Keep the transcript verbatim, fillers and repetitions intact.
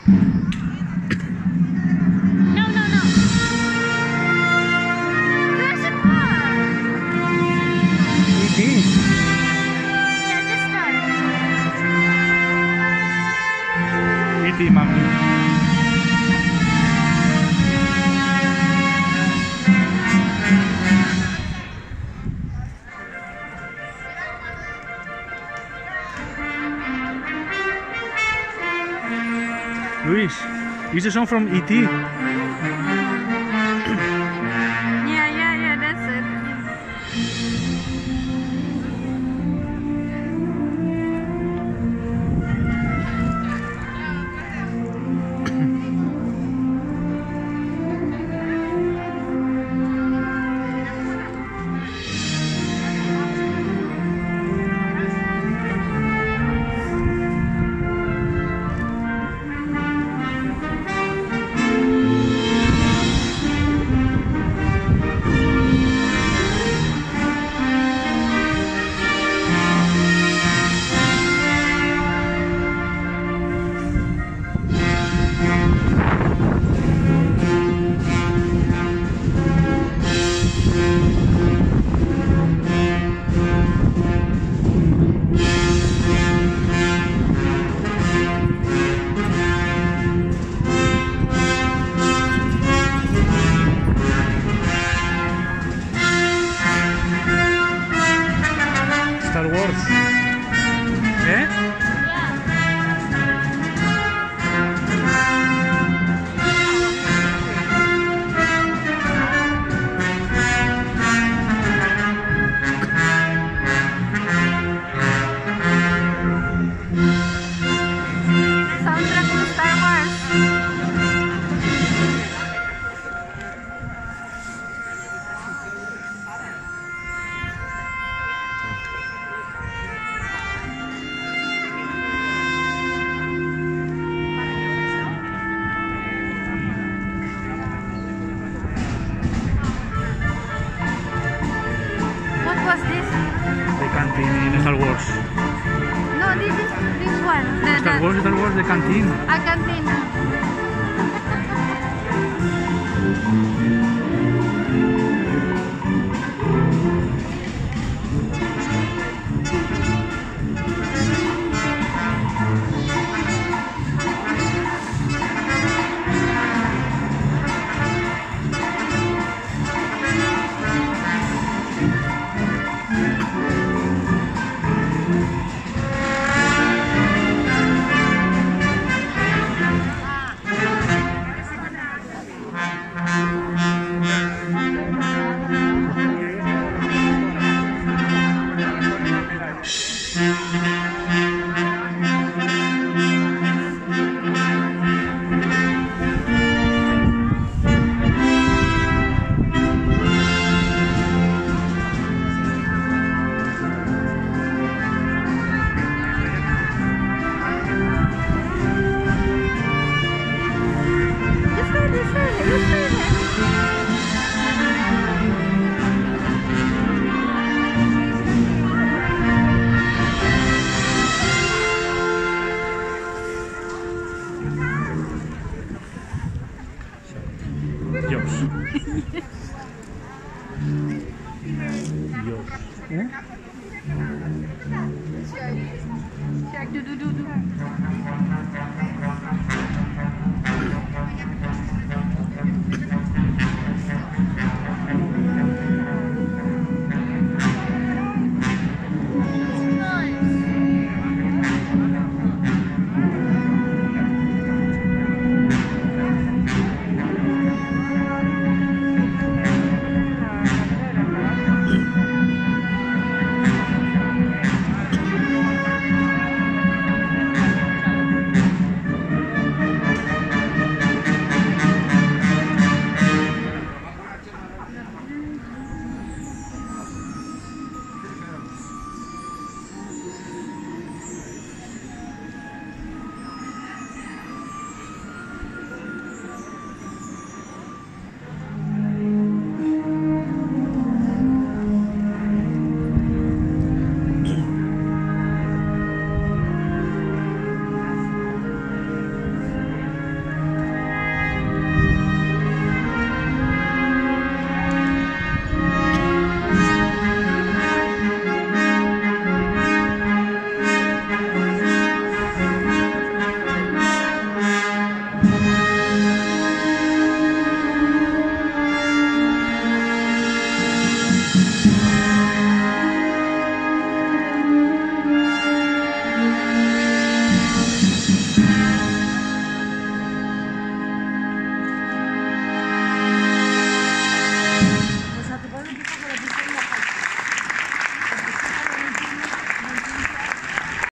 No, no, no. Jurassic Park. E T. Yeah, this time. E T, mami. Luis, is the song from E T? Yeah, yeah, yeah, that's it. Star Wars. Eh? Soundtrack to Star Wars. What was this? The canteen in Star Wars. No, this is this one. The, Star the, Wars, Star Wars, the canteen. a cantina. Dios. Dios. ¿Eh?